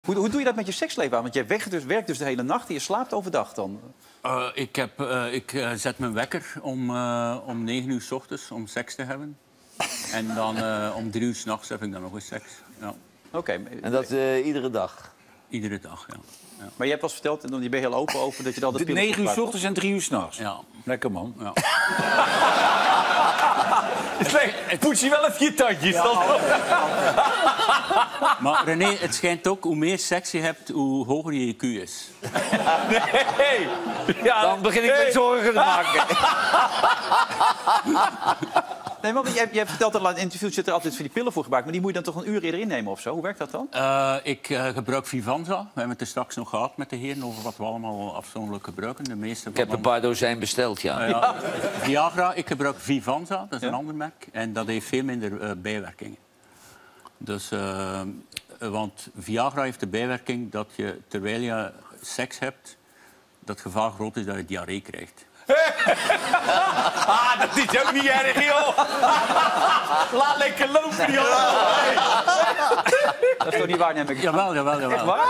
Hoe doe je dat met je seksleven aan? Want je werkt dus de hele nacht en je slaapt overdag dan. Ik zet mijn wekker om 9 uur 's ochtends om seks te hebben. En dan om 3 uur 's nachts heb ik dan nog eens seks. Ja. Oké. En dat iedere dag? Iedere dag, ja. Ja. Maar je hebt wel eens verteld, en je bent heel open over, dat je dan... 9 uur 's ochtends en 3 uur 's nachts? Ja. Lekker, man. Ja. Poets je wel even je tandjes. Maar René, het schijnt ook, hoe meer seks je hebt, hoe hoger je IQ is. Nee! Ja, Dan begin ik me zorgen te maken. Nee, maar jij vertelt al in interviews zit er altijd van die pillen voor gebruikt. Maar die moet je dan toch een uur eerder innemen of zo? Hoe werkt dat dan? Ik gebruik Vivanza. We hebben het er straks nog gehad met de heren over wat we allemaal afzonderlijk gebruiken. De meeste Ik heb een paar dozijn besteld, ja. ja. Viagra, ik gebruik Vivanza, dat is een ander merk. En dat heeft veel minder bijwerkingen. Dus, want Viagra heeft de bijwerking dat je, terwijl je seks hebt, dat het gevaar groot is dat je diarree krijgt. Dat is ook niet erg, joh. Laat lekker lopen, joh. Dat is toch niet waar, neem ik. Jawel. Echt waar?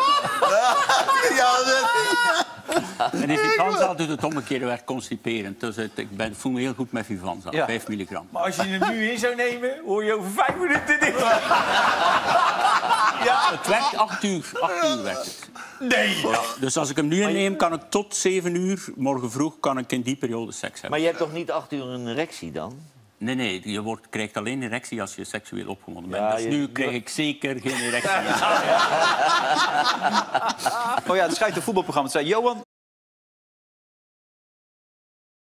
En die Vivanza doet het omgekeerde werk constiperend. Dus ik voel me heel goed met Vivanza, Ja. 5 milligram. Maar als je hem nu in zou nemen, hoor je over 5 minuten dit. Het werkt 8 uur. 8 uur werkt het. Nee. Ja. Dus als ik hem nu inneem, kan ik tot 7 uur, morgen vroeg, kan ik in die periode seks hebben. Maar je hebt toch niet 8 uur een erectie dan? Nee, je krijgt alleen erectie als je seksueel opgewonden bent. Ja, Dus nu krijg ik zeker geen erectie. Oh ja, het schijnt een voetbalprogramma te zijn. Johan,